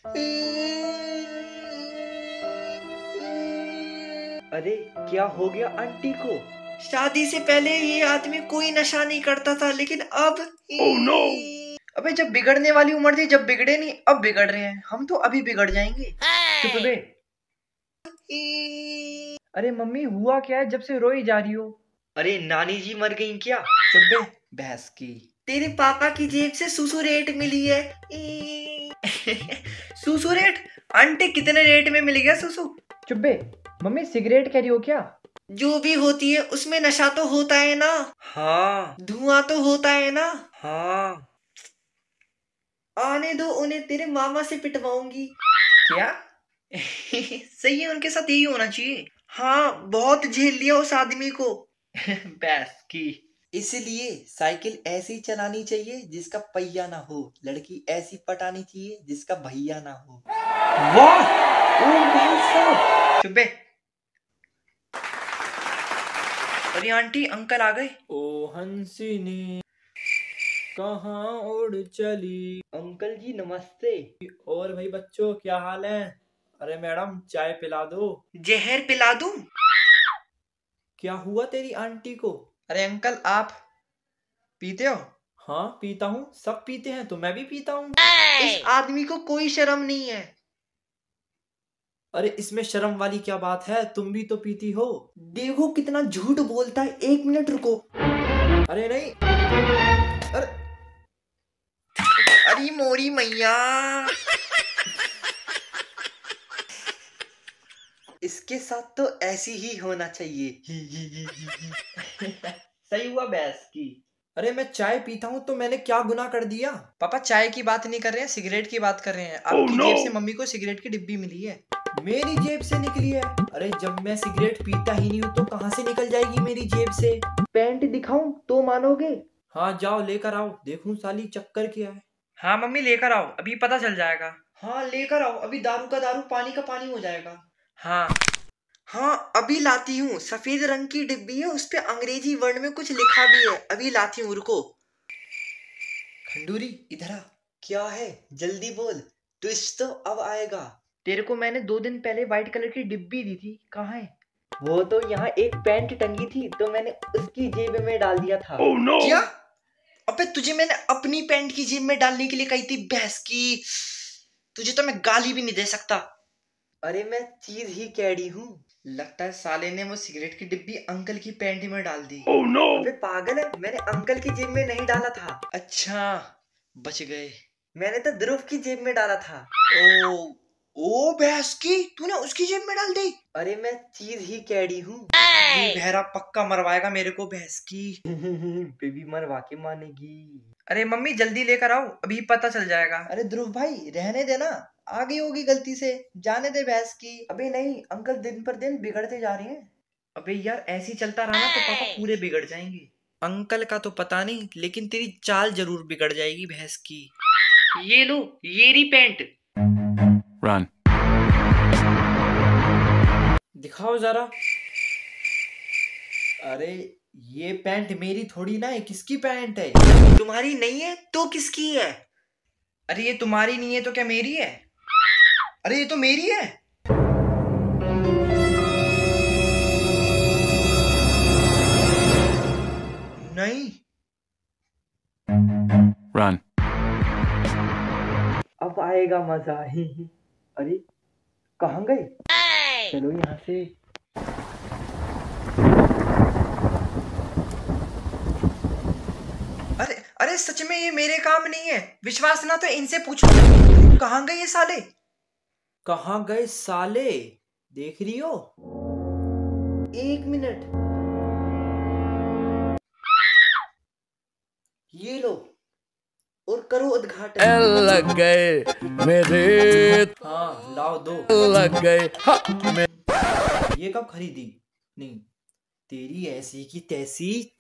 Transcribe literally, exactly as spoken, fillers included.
अरे क्या हो गया आंटी को? शादी से पहले ये आदमी कोई नशा नहीं करता था, लेकिन अब oh, no! अबे जब बिगड़ने वाली उम्र थी, जब बिगड़े नहीं, अब बिगड़ रहे हैं। हम तो अभी बिगड़ जाएंगे। चुप बे। अरे मम्मी हुआ क्या है, जब से रोई जा रही हो? अरे नानी जी मर गई क्या? चुप बे भैंस की। तेरे पापा की जेब से सुसु रेट मिली है। सुसु रेट? आंटी कितने रेट में मिल गया सुसु? चुप बे। मम्मी सिगरेट कह रही हो क्या? जो भी होती है उसमें नशा तो होता है ना। हाँ। धुआं तो होता है ना। हाँ। आने दो उन्हें, तेरे मामा से पिटवाऊंगी। क्या? सही है, उनके साथ यही होना चाहिए। हाँ, बहुत झेल लिया उस आदमी को। बैस की। इसलिए साइकिल ऐसी चलानी चाहिए जिसका पहिया ना हो, लड़की ऐसी पटानी चाहिए जिसका भैया ना हो। वाह! ओ भाई साहब। चुप बे। अरे आंटी अंकल आ गए। ओ हंसिनी कहाँ उड़ चली। अंकल जी नमस्ते। और भाई बच्चों क्या हाल है? अरे मैडम चाय पिला दो। जहर पिला दूं? क्या हुआ तेरी आंटी को? अरे अंकल आप पीते हो? हाँ पीता हूँ, सब पीते हैं तो मैं भी पीता हूँ। इस आदमी को कोई शर्म नहीं है। अरे इसमें शर्म वाली क्या बात है, तुम भी तो पीती हो। देखो कितना झूठ बोलता है। एक मिनट रुको। अरे नहीं। अरे अरे मोरी मैया। इसके साथ तो ऐसी ही होना चाहिए। सही हुआ बैस की। अरे मैं चाय पीता हूँ तो मैंने क्या गुनाह कर दिया? पापा चाय की बात नहीं कर रहे हैं, सिगरेट की बात कर रहे हैं। आपकी oh, no! जेब से मम्मी को सिगरेट की डिब्बी मिली है। मेरी जेब से निकली है? अरे जब मैं सिगरेट पीता ही नहीं हूँ तो कहाँ से निकल जाएगी मेरी जेब से? पैंट दिखाऊं तो मानोगे? हाँ जाओ लेकर आओ, देखूं साली चक्कर क्या है। हाँ मम्मी लेकर आओ, अभी पता चल जाएगा। हाँ लेकर आओ, अभी दारू का दारू पानी का पानी हो जाएगा। हाँ हाँ अभी लाती हूँ। सफेद रंग की डिब्बी है, उस पे अंग्रेजी वर्ड में कुछ लिखा भी है। अभी लाती हूँ, रुको। खंडूरी इधर आ। क्या है? जल्दी बोल, ट्विस्ट तो अब आएगा। तेरे को मैंने दो दिन पहले व्हाइट कलर की डिब्बी दी थी, कहाँ है? वो तो यहाँ एक पैंट टंगी थी तो मैंने उसकी जेब में डाल दिया था। oh, no! क्या? अबे तुझे मैंने अपनी पैंट की जेब में डालने के लिए कही थी भैंस की। तुझे तो मैं गाली भी नहीं दे सकता। अरे मैं चीज ही कह रही हूँ। लगता है साले ने वो सिगरेट की डिब्बी अंकल की पैंट में डाल दी। oh, no! अबे पागल है, मैंने अंकल की जेब में नहीं डाला था। अच्छा बच गए। मैंने तो ध्रुव की जेब में डाला था। ओ ओ भैंस की, तूने उसकी जेब में डाल दी? अरे मैं चीज ही कह रही हूँ। ये बहरा पक्का मरवाएगा मेरे को भैंस की। बेबी मरवा के मानेगी। अरे मम्मी जल्दी लेकर आओ, अभी पता चल जाएगा। अरे ध्रुव भाई रहने देना, आ गई होगी गलती से, जाने दे भैंस की। अबे नहीं अंकल, दिन पर दिन बिगड़ते जा रहे हैं। अबे यार ऐसे ही चलता रहा ना तो पापा पूरे बिगड़ जाएंगे। अंकल का तो पता नहीं, लेकिन तेरी चाल जरूर बिगड़ जाएगी भैंस की। ये लो, ये री पैंट। रन। दिखाओ जरा। अरे ये पैंट मेरी थोड़ी ना है, किसकी पैंट है? तुम्हारी नहीं है तो किसकी है? अरे ये तुम्हारी नहीं है तो क्या मेरी है? अरे ये तो मेरी है। नहीं। रन। अब आएगा मजा। ही ही। अरे कहाँ गए? चलो यहाँ से। अरे अरे सच में ये मेरे काम नहीं है, विश्वास ना तो इनसे पूछो। कहाँ गए ये साले? कहाँ गए साले? देख रही हो? एक मिनट, ये लो और करो उद्घाटन। लग गए मेरे। हाँ लाओ दो। लग गए हाँ, ये कब खरीदी? नहीं, तेरी ऐसी की तैसी